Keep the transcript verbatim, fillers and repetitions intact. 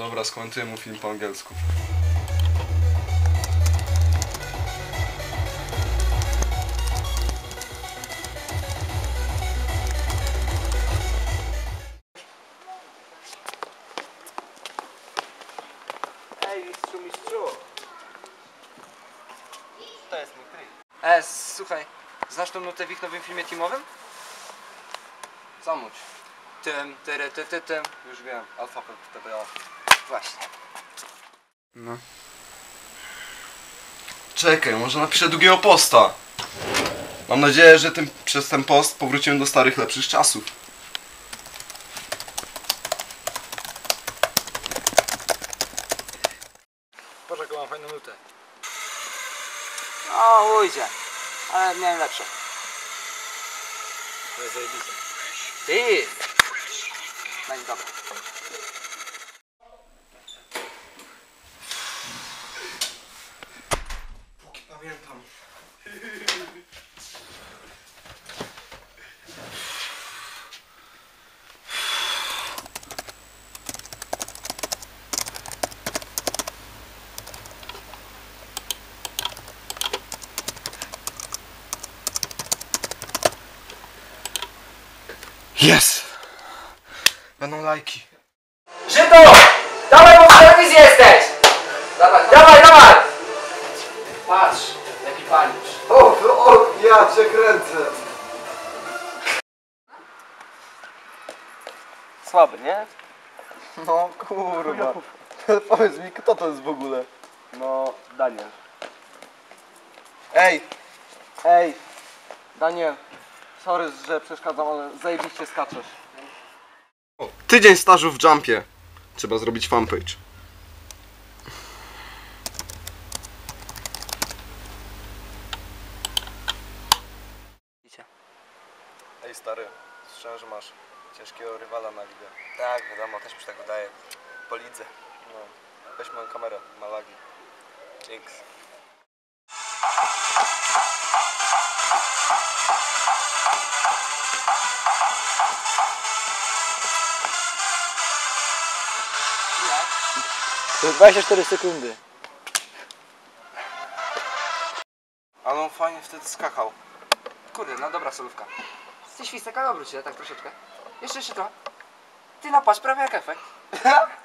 Dobra, skomentuję mu film po angielsku. Ej, mistrzu, mistrzu! To jest mój trik. E, słuchaj, znasz tą nutę w ich nowym filmie teamowym? Zamuć. Tym, tyry, ty, ty, tym. Już wiem, alfabet T B O. Właśnie. No. Czekaj, może napiszę długiego posta. Mam nadzieję, że tym, przez ten post powrócimy do starych, lepszych czasów. Boże, jaką mam fajną nutę. O, ujdzie. Ale miałem lepsze. To jest zajebiste. Ty! No i dobra. Póki pamiętam. Jest! Będą lajki. Żydo! Dawaj, bo w telewizji jesteś! Dawaj, dawaj, dawaj! Patrz, jaki panicz. O, o, ja cię kręcę. Słaby, nie? No kurwa. Powiedz mi, kto to jest w ogóle? No, Daniel. Ej! Ej! Daniel, sorry, że przeszkadzam, ale zajebiście skaczesz. O, tydzień stażu w Jumpie. Trzeba zrobić fanpage. Ej stary, słyszałem, że masz ciężkiego rywala na ligę. Tak, wiadomo, też mi się tak wydaje. Po lidze. No, weź moją kamerę, ma lagi. Dzięki. To jest dwadzieścia cztery sekundy. Ale on fajnie wtedy skakał. Kurde, no dobra solówka. Ty świstek, ale obróć się tak troszeczkę. Jeszcze, jeszcze trochę. Ty napatrz, prawie jak efekt.